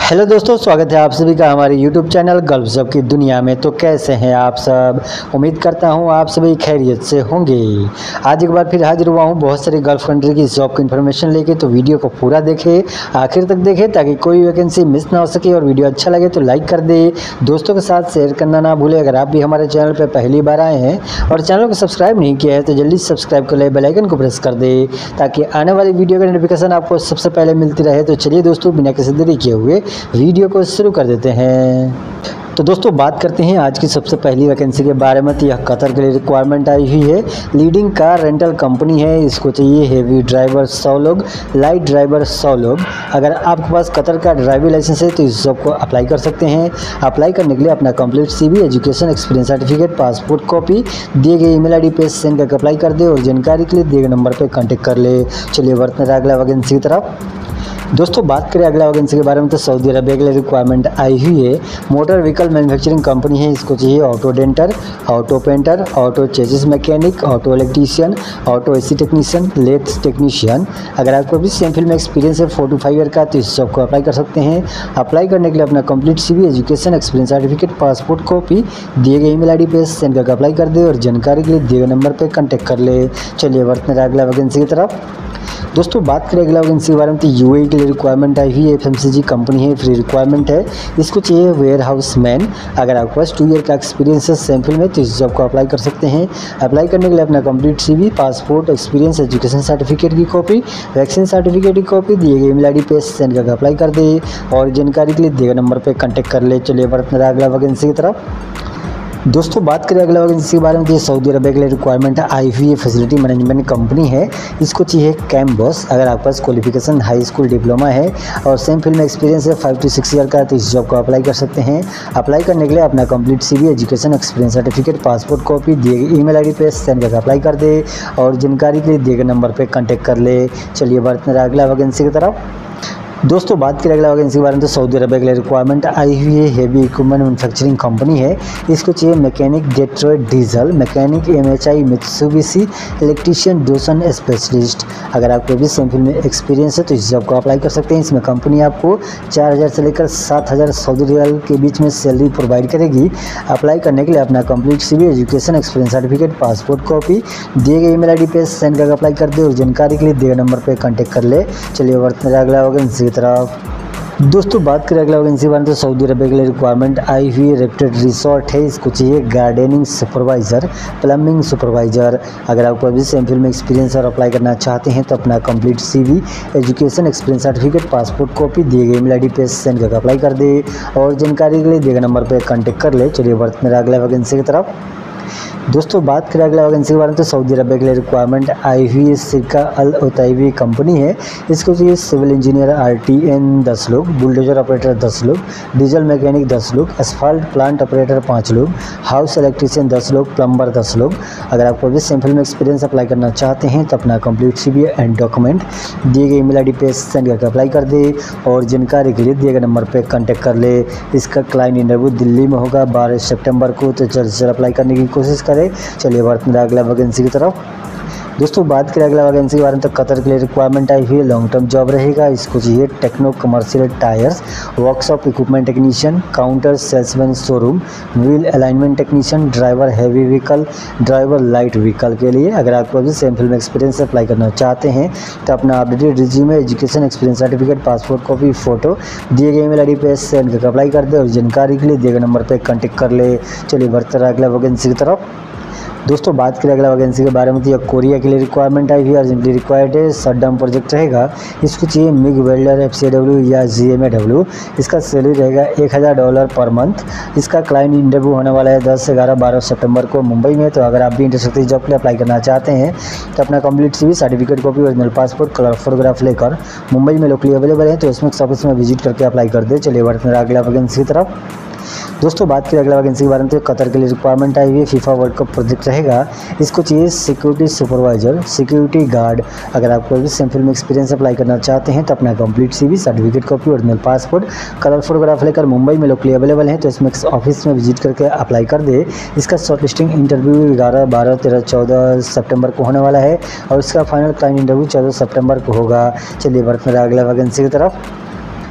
Hello दोस्तों, स्वागत है आप सभी का हमारे यूट्यूब चैनल गल्फ जॉब की दुनिया में। तो कैसे हैं आप सब? उम्मीद करता हूं आप सभी खैरियत से होंगे। आज एक बार फिर हाजिर हुआ हूं बहुत सारी गल्फ कंट्री की जॉब की इन्फॉर्मेशन लेके। तो वीडियो को पूरा देखें, आखिर तक देखें ताकि कोई वैकेंसी मिस ना हो सके। और वीडियो अच्छा लगे तो लाइक कर दे, दोस्तों के साथ शेयर करना ना भूलें। अगर आप भी हमारे चैनल पर पहली बार आए हैं और चैनल को सब्सक्राइब नहीं किया है तो जल्दी सब्सक्राइब कर ले, बेल आइकन को प्रेस कर दे ताकि आने वाली वीडियो का नोटिफिकेशन आपको सबसे पहले मिलती रहे। तो चलिए दोस्तों, बिना किसी देरी किए हुए वीडियो को शुरू कर देते हैं। तो दोस्तों, बात करते हैं आज की सबसे पहली वैकेंसी के बारे में। तो यह कतर के लिए रिक्वायरमेंट आई हुई है। लीडिंग कार रेंटल कंपनी है। इसको चाहिए हेवी ड्राइवर 100 लोग, लाइट ड्राइवर 100 लोग। अगर आपके पास कतर का ड्राइविंग लाइसेंस है तो इस जॉब को अप्लाई कर सकते हैं। अप्लाई करने के लिए अपना complete CV, education, experience certificate, passport copy दिए गए ईमेल ID पे सेंड करके अप्लाई कर दे और जानकारी के लिए दिए गए नंबर पर कॉन्टैक्ट कर ले। चलिए बढ़ते हैं अगला वैकेंसी की तरफ। दोस्तों, बात करें अगला वैकेंसी के बारे में तो सऊदी अरबिया के लिए रिक्वायरमेंट आई हुई है। मोटर व्हीकल मैन्युफैक्चरिंग कंपनी है। इसको चाहिए auto denter, auto painter, auto chassis mechanic, auto electrician, auto AC technician, lathe technician. अगर आपको भी सेम फील्ड में एक्सपीरियंस है 4 to 5 ईयर का तो इस जॉब को अप्लाई कर सकते हैं। अप्लाई करने के लिए अपना complete CV, education, experience certificate, passport copy दिए गए ईमेल ID पे सेंड करके अप्लाई कर दे और जानकारी के लिए दिए गए नंबर पर कॉन्टैक्ट कर ले। चलिए बढ़ते हैं अगला वैकेंसी की तरफ। दोस्तों, बात करें अगला वैकेंसी के बारे में तो UAE के लिए रिक्वायरमेंट आई हुई है। FMCG कंपनी है, फ्री रिक्वायरमेंट है। इसको चाहिए वेयर हाउस मैन। अगर आपके पास 2 ईयर का एक्सपीरियंस है सेम फील्ड में तो इस जॉब को अप्लाई कर सकते हैं। अप्लाई करने के लिए अपना complete CV, passport, experience, education certificate की कॉपी, वैक्सीन सर्टिफिकेट की कॉपी दिए गए ईमेल ID पे सेंड करके अप्लाई कर दे और जानकारी के लिए दिए गए नंबर पर कॉन्टैक्ट कर ले। चलिए बढ़ते हैं अगला वैकेंसी की तरफ। दोस्तों, बात करें अगला वैकेंसी के बारे में तो ये सऊदी अरबिया के लिए रिक्वायरमेंट आई हुई है। फैसिलिटी मैनेजमेंट कंपनी है। इसको चाहिए कैम बॉस। अगर आपके पास क्वालिफिकेशन हाई स्कूल डिप्लोमा है और सेम फील्ड में एक्सपीरियंस है 5 to 6 ईयर का तो इस जॉब को अप्लाई कर सकते हैं। अप्लाई करने के लिए अपना complete CV, education, experience certificate, passport copy दिए गए ईमेल ID पे सेंड करके अप्लाई कर दे और जानकारी के लिए दिए गए नंबर पर कॉन्टैक्ट कर ले। चलिए बढ़ते हैं अगला वैकेंसी की तरफ। दोस्तों, बात करें अगला वैकेंसी के बारे में तो सऊदी अरबिया के लिए रिक्वायरमेंट आई हुई है। हेवी इक्विपमेंट मैन्युफैक्चरिंग कंपनी है। इसको चाहिए mechanic Detroit diesel, mechanic MHI Mitsubishi, electrician Doosan specialist. अगर आपको भी सेम फील्ड में एक्सपीरियंस है तो इस जॉब को अप्लाई कर सकते हैं। इसमें कंपनी आपको 4000 से लेकर 7000 सऊदी रियाल के बीच में सैलरी प्रोवाइड करेगी। अप्लाई करने के लिए अपना complete CV, education, experience certificate, passport copy दिए गए ईमेल ID पे सेंड करके अप्लाई कर दे और जानकारी के लिए दिए गए नंबर पर कॉन्टैक्ट कर ले। चलिए बढ़ते हैं अगला वैकेंसी तरफ। दोस्तों, बात करें अगला वैकेंसी बारे तो सऊदी अरबिया के लिए रिक्वायरमेंट आई हुई है। रेप्टेड रिसोर्ट है। इसको चाहिए गार्डनिंग सुपरवाइज़र, प्लम्बिंग सुपरवाइज़र। अगर आपको अभी सेम फील्ड में एक्सपीरियंस और अप्लाई करना चाहते हैं तो अपना complete CV, education, experience certificate, passport copy दिए गए ईमेल ID पे सेंड करके अप्लाई कर दे और जानकारी के लिए दिए गए नंबर पर कॉन्टैक्ट कर ले। चलिए बढ़ते हैं अगला वैकेंसी की तरफ। दोस्तों, बात करें अगला वैकेंसी के बारे में तो सऊदी अरबिया के लिए रिक्वायरमेंट आई हुई है। सिरका अल उतैबी कंपनी है। इसको चाहिए सिविल इंजीनियर RTN 10 लोग, बुलडोजर ऑपरेटर 10 लोग, डीजल मैकेनिक 10 लोग, एसफाल्ट प्लांट ऑपरेटर 5 लोग, हाउस इलेक्ट्रीशियन 10 लोग, प्लम्बर 10 लोग। अगर आपको भी सिंपल में एक्सपीरियंस अप्लाई करना चाहते हैं तो अपना कंप्लीट CV एंड डॉक्यूमेंट दिए गए ईमेल ID पे सेंड करके अप्लाई कर दे और जानकारी के लिए दिए गए नंबर पर कॉन्टैक्ट कर ले। इसका क्लाइंट इंटरव्यू दिल्ली में होगा 12 सितंबर को। तो जल्द से जल्द अप्लाई करने की कोशिश करें। चलिए बढ़ते हैं अगला वैकेंसी की तरफ। दोस्तों, बात करें अगला वैकेंसी के बारे में तो कतर के लिए रिक्वायरमेंट आई हुई है। लॉन्ग टर्म जॉब रहेगा। इसको चाहिए techno commercial tyres, workshop equipment technician, counter salesman showroom, wheel alignment technician, driver heavy vehicle, driver light vehicle के लिए। अगर आपको अभी सेम फील्ड में एक्सपीरियंस अप्लाई करना चाहते हैं तो अपना updated resume, education, experience certificate, passport copy, photo दिए गए ईमेल ID पे सेंड करके अप्लाई कर दे और जानकारी के लिए दिए गए नंबर पर कॉन्टैक्ट कर ले। चलिए बढ़ते हैं अगला वैकेंसी की तरफ। दोस्तों, बात करें अगला वैकेंसी के बारे में तो यह कोरिया के लिए रिक्वायरमेंट आई हुई है। अर्जेंटली रिक्वायर्ड है। शट डाउन प्रोजेक्ट रहेगा। इसको चाहिए मिग वेल्डर FCW या GMAW। इसका सैलरी रहेगा $1000 पर मंथ। इसका क्लाइंट इंटरव्यू होने वाला है 10, 11, 12 सितंबर को मुंबई में। तो अगर आप भी इंटरेस्टेड जॉब के लिए अप्लाई करना चाहते हैं तो अपना complete CV, certificate copy, original passport, colour photograph लेकर मुंबई में लोकली अवेलेबल है तो इसमें ऑफिस में विजिट करके अप्लाई कर दे। चलिए बढ़ते हैं अगला वैकेंसी की तरफ। दोस्तों, बात करें अगला वैकेंसी के बारे में तो कतर के लिए रिक्वायरमेंट आई हुई है। FIFA वर्ल्ड कप प्रोजेक्ट रहेगा। इसको चाहिए सिक्योरिटी सुपरवाइजर, सिक्योरिटी गार्ड। अगर आपको भी सेम फील्ड में एक्सपीरियंस अप्लाई करना चाहते हैं तो अपना complete CV, certificate copy, original passport, colour photograph लेकर मुंबई में लोकली अवेलेबल है तो इसमें ऑफिस में विजिट करके अप्लाई कर दे। इसका शॉर्टलिस्टिंग इंटरव्यू 11, 12, 13, 14 सितंबर को होने वाला है और इसका फाइनल क्लाइंट इंटरव्यू 14 सितंबर को होगा। चलिए बढ़ते हैं अगला वैकेंसी की तरफ।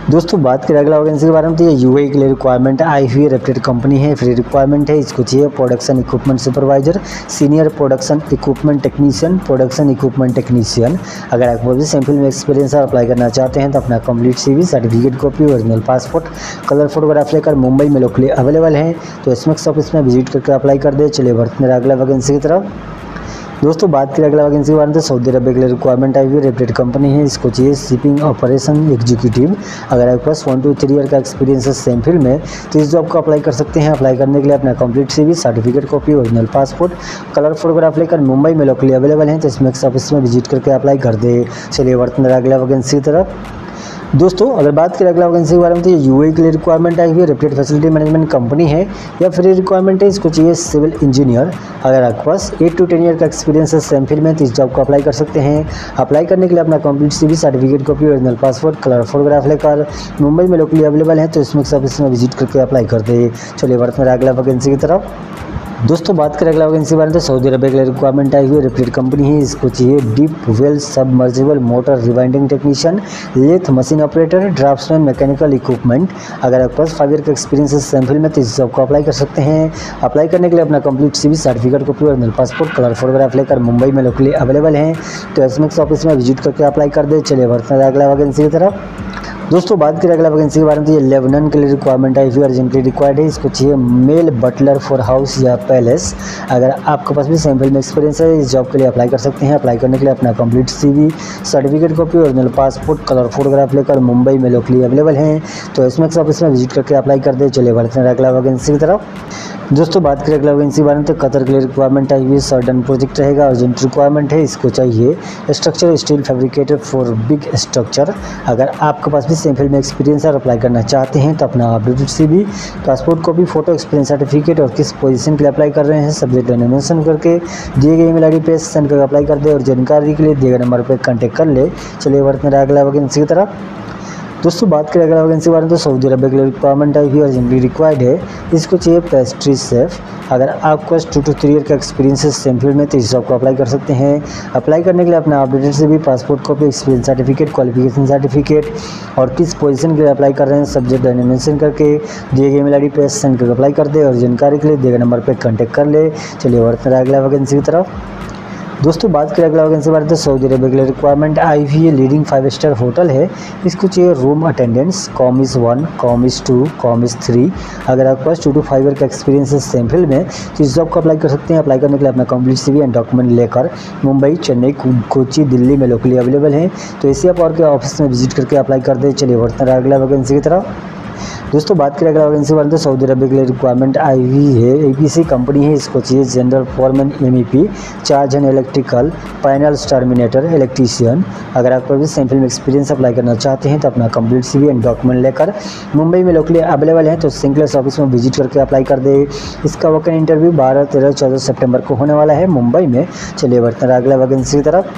दोस्तों बात करें अगला वैकेंसी के बारे में, तो ये यूएई के लिए रिक्वायरमेंट आई हुई है, रेप्यूटेड कंपनी है, फ्री रिक्वायरमेंट है। इसको चाहिए production equipment supervisor, senior production equipment technician, production equipment technician. अगर आपको भी सैम्पल में एक्सपीरियंस है, अप्लाई करना चाहते हैं तो अपना complete CV, certificate copy, original passport, colour photograph लेकर मुंबई में लोकली अवेलेबल है, तो एसमेक्स ऑफिस में विजिट करके अप्लाई कर दे। चलिए बढ़ते हैं अगला वैकेंसी की तरफ। दोस्तों बात करें अगला वैकेंसी के बारे में, तो सॉउदी अरब के लिए रिक्वायरमेंट आई हुई है, रेप्यूटेड कंपनी है। इसको चाहिए शिपिंग ऑपरेशन एग्जीक्यूटिव। अगर आपके पास 1 to 3 ईयर का एक्सपीरियंस है सेम फील्ड में, तो इस जॉब को अप्लाई कर सकते हैं। अप्लाई करने के लिए अपना complete CV, certificate copy, original passport, colour photograph लेकर मुंबई में लोकली अवेलेबल है, तो इसमें ऑफिस में विजिट करके अप्लाई कर दे। चलिए बढ़ते हैं अगला वैकेंसी की तरफ। दोस्तों अगर बात करें अगला वैकेंसी के बारे में, तो ये यूएई के लिए रिक्वायरमेंट आई हुई है, रेप्यूटेड फैसिलिटी मैनेजमेंट कंपनी है या फ्री रिक्वायरमेंट है। इसको चाहिए सिविल इंजीनियर। अगर आपके पास 8 to 10 ईयर का एक्सपीरियंस है सेम फील्ड में, तो इस जॉब को अप्लाई कर सकते हैं। अप्लाई करने के लिए अपना complete CV, certificate copy, original passport, colour photograph लेकर मुंबई में लोकली अवेलेबल है, तो इसमें ऑफिस में विजिट करके अप्लाई कर दे। चलिए बढ़ते हैं अगला वैकेंसी की तरफ। दोस्तों बात करें अगला वैकेंसी के बारे में, तो सऊदी अरब के लिए रिक्वायरमेंट आई हुई है, रेप्यूटेड कंपनी है। इसको चाहिए deep well submersible motor rewinding technician, lathe machine operator, draughtsman mechanical equipment. अगर आपके पास 5 ईयर का एक्सपीरियंस है सेम फील्ड में, तो इस जॉब को अप्लाई कर सकते हैं। अप्लाई करने के लिए अपना complete CV, certificate copy, original passport, colour photograph लेकर मुंबई में लोकली अवेलेबल है, तो एसमेक्स ऑफिस में विजिट करके अप्लाई कर दे। चलिए बढ़ते हैं अगला वैकेंसी की तरफ। दोस्तों बात करें अगला वैकेंसी के बारे में, तो ये लेबनान के लिए रिक्वायरमेंट आई हुई, अर्जेंटली रिक्वायर्ड है। इसको चाहिए मेल बटलर फॉर हाउस या पैलेस। अगर आपके पास भी सैम्पल में एक्सपीरियंस है, इस जॉब के लिए अप्लाई कर सकते हैं। अप्लाई करने के लिए अपना complete CV, certificate copy, original passport, colour photograph लेकर मुंबई में लोकली अवेलेबल हैं, तो एसमेक्स ऑफिस में विजिट करके अप्लाई कर दे। चलिए बढ़ते हैं अगला वैकेंसी की तरफ। दोस्तों बात करें अगला वैकेंसी के बारे में, तो कतर के लिए रिक्वायरमेंट आई हुई है, सर्टन प्रोजेक्ट रहेगा, अर्जेंट रिक्वायरमेंट है। इसको चाहिए structure steel fabricator for big structure. अगर आपके पास भी सेम फील्ड में एक्सपीरियंस है और अप्लाई करना चाहते हैं, तो अपना updated CV, passport copy, photo, experience certificate और किस पोजीशन के लिए अप्लाई कर रहे हैं सब्जेक्ट मेंशन करके दिए गए ईमेल आईडी पे सेंड करके अप्लाई कर दे, और जानकारी के लिए दिए गए नंबर पर कॉन्टैक्ट कर ले। चलिए बढ़ते हैं अगला वैकेंसी की तरफ। दोस्तों बात करें अगला वैकेंसी के बारे में, तो सऊदी अरब के लिए रिक्वायरमेंट आई हुई है, अर्जेंटली रिक्वायर्ड है। इसको चाहिए पेस्ट्री शेफ। अगर आपके पास 2 to 3 ईयर का एक्सपीरियंस है सेम फील्ड में, तो इस जॉब को अप्लाई कर सकते हैं। अप्लाई करने के लिए अपना updated CV, passport copy, experience certificate, qualification certificate और किस पोजीशन के लिए अप्लाई कर रहे हैं सब्जेक्ट मेंशन करके दिए गए ईमेल आईडी पे सेंड करके अप्लाई कर दे, और जानकारी के लिए दिए गए नंबर पर कॉन्टैक्ट कर ले। चलिए बढ़ते हैं अगला वैकेंसी की तरफ। दोस्तों बात करें अगला वैकेंसी के बारे में, तो सऊदी अरब के लिए रिक्वायरमेंट आई हुई है, लीडिंग 5 स्टार होटल है। इसको चाहिए room attendance, commis 1, commis 2, commis 3। अगर आपके पास 2 to 5 ईयर का एक्सपीरियंस है सेम फील्ड में, तो इस जॉब को अप्लाई कर सकते हैं। अप्लाई करने के लिए अपना कंप्लीट सीवी एंड डॉक्यूमेंट लेकर मुंबई, चेन्नई, कोची, दिल्ली में लोकली अवेलेबल है, तो एशिया पावर के ऑफिस में विजिट करके अप्लाई कर दे। चलिए बढ़ते हैं अगला वैकेंसी की तरफ। दोस्तों बात करें अगला वैकेंसी बारे में, तो सऊदी अरब के लिए रिक्वायरमेंट आई हुई है, एपीसी कंपनी है। इसको चाहिए general foreman MEP, charge and electrical, panels terminator, electrician. अगर आपको भी सेम फील्ड में एक्सपीरियंस अप्लाई करना चाहते हैं, तो अपना कंप्लीट सीवी एंड डॉक्यूमेंट लेकर मुंबई में लोकली अवेलेबल है, तो सिंक्लेस ऑफिस में विजिट करके अप्लाई कर दे। इसका वोकन इंटरव्यू 12, 13, 14 सितंबर को होने वाला है मुंबई में। चलिए बढ़ते हैं अगला वैकेंसी की तरफ।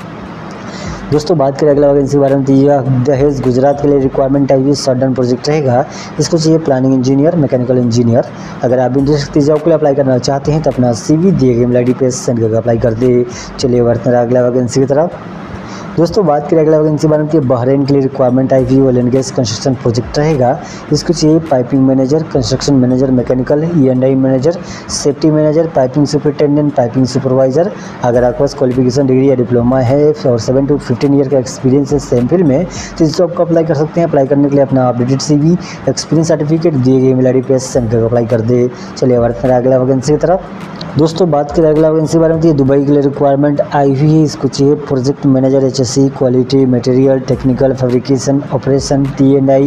दोस्तों बात करें अगला वैकेंसी के बारे में, तो यह दहेज गुजरात के लिए रिक्वायरमेंट आई हुई, सडन प्रोजेक्ट रहेगा। इसको चाहिए प्लानिंग इंजीनियर, मैकेनिकल इंजीनियर। अगर आप इंडस्ट्री जॉब के लिए अप्लाई करना चाहते हैं, तो अपना सीवी दिए गए ईमेल आईडी पे सेंड करके अप्लाई कर दे। चलिए बढ़ते हैं अगला वैकेंसी की तरफ। दोस्तों बात करें अगला वैकेंसी बारे में, बहरीन के लिए रिक्वायरमेंट आई हुई, oil and gas construction project रहेगा। इसको चाहिए piping manager, construction manager, mechanical E&I manager, safety manager, piping superintendent, piping supervisor. अगर आपके पास क्वालिफिकेशन डिग्री या डिप्लोमा है और 7 to 15 ईयर का एक्सपीरियंस है सेम फील्ड में, तो इस जॉब को अप्लाई कर सकते हैं। अप्लाई करने के लिए अपना अपडेटेड सीवी, एक्सपीरियंस सर्टिफिकेट दिए गए ईमेल आईडी पे सेंड करके अप्लाई कर दे। चलिए बढ़ते हैं अगला वैकेंसी की तरफ। दोस्तों बात करें अगला वैकेंसी के बारे में, तो ये दुबई के लिए रिक्वायरमेंट आई हुई है। इसको चाहिए project manager HSE, quality, material, technical, fabrication, operation, T&I,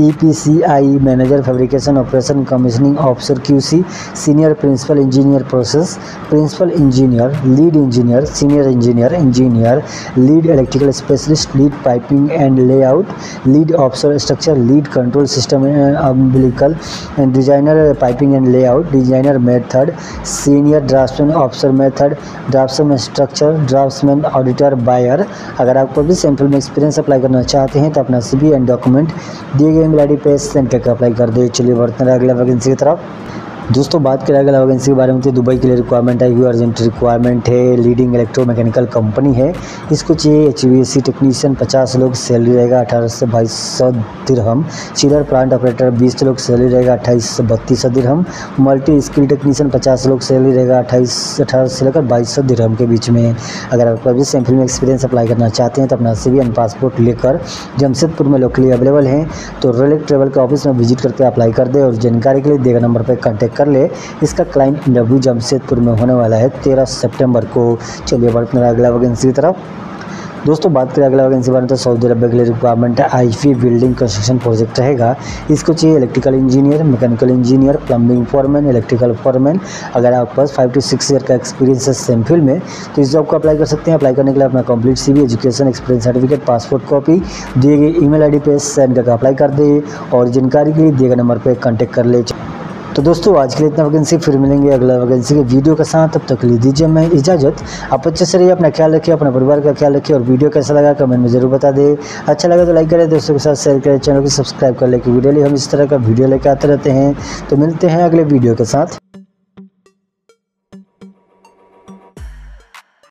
EPCI manager, fabrication, operation, commissioning officer, QC, senior principal engineer process, principal engineer, lead engineer, senior engineer, engineer, lead electrical specialist, lead piping and layout, lead officer structure, lead control system umbilical and designer piping and layout, designer method, senior draughtsman officer method, draughtsman structure, draughtsman auditor, buyer. अगर आपको भी sample में experience apply करना चाहते हैं, तो अपना CV and document दिए गए ईमेल आईडी पे सेंड करके अप्लाई कर दे। चलिए बढ़ते हैं अगला वैकेंसी की तरफ। दोस्तों बात करें अगला वैकेंसी के बारे में तो दुबई के लिए रिक्वायरमेंट है, ये अर्जेंट रिक्वायरमेंट है। लीडिंग इलेक्ट्रोमैकेनिकल कंपनी है, इसको चाहिए HVAC टेक्नीशियन 50 लोग, सैलरी रहेगा 18 से 2200 दिरहम। चिलर प्लांट ऑपरेटर 20 लोग, सैलरी रहेगा 28 से 3200 दिरहम। मल्टी स्किल टेक्नीशियन 50 लोग, सैलरी रहेगा 18 से लेकर 2200 दिरहम के बीच में। अगर आप कभी सेम फील्ड में एक्सपीरियंस अप्लाई करना चाहते हैं तो अपना CV एंड पासपोर्ट लेकर जमशेदपुर में लोकली अवेलेबल हैं तो रॉयल ट्रेवल के ऑफिस में विजिट करके अप्लाई कर दे और जानकारी के लिए दिए गए नंबर पर कॉन्टैक्ट कर ले। इसका क्लाइंट इंटरव्यू जमशेदपुर में होने वाला है 13 सितंबर को। चलिए बढ़ते हैं अगला वैकेंसी की तरफ। दोस्तों बात करें अगला वैकेंसी बारे में तो सऊदी अरब के लिए रिक्वायरमेंट है, IP बिल्डिंग कंस्ट्रक्शन प्रोजेक्ट रहेगा। इसको चाहिए electrical engineer, mechanical engineer, plumbing foreman, electrical foreman. अगर आपके पास 5 से 6 ईयर का एक्सपीरियंस है सेम फील्ड में तो इस जॉब को अप्लाई कर सकते हैं। अप्लाई करने के लिए अपना complete CV, education, experience certificate, passport copy दिए गए email ID पे सेंड करके अप्लाई कर दे और जानकारी के लिए दिए गए नंबर पर कॉन्टैक्ट कर ले। तो दोस्तों आज के लिए इतना वैकेंसी, फिर मिलेंगे अगला वैकेंसी के वीडियो के साथ। तब तक के लिए दीजिए मैं इजाज़त। आप अच्छे से रहिए, अपना ख्याल रखिए, अपने परिवार का ख्याल रखिए और वीडियो कैसा लगा कमेंट में ज़रूर बता दें। अच्छा लगा तो लाइक करें, दोस्तों के साथ शेयर करें, चैनल को सब्सक्राइब कर ले कि वीडियो हम इस तरह का वीडियो लेकर आते रहते हैं। तो मिलते हैं अगले वीडियो के साथ।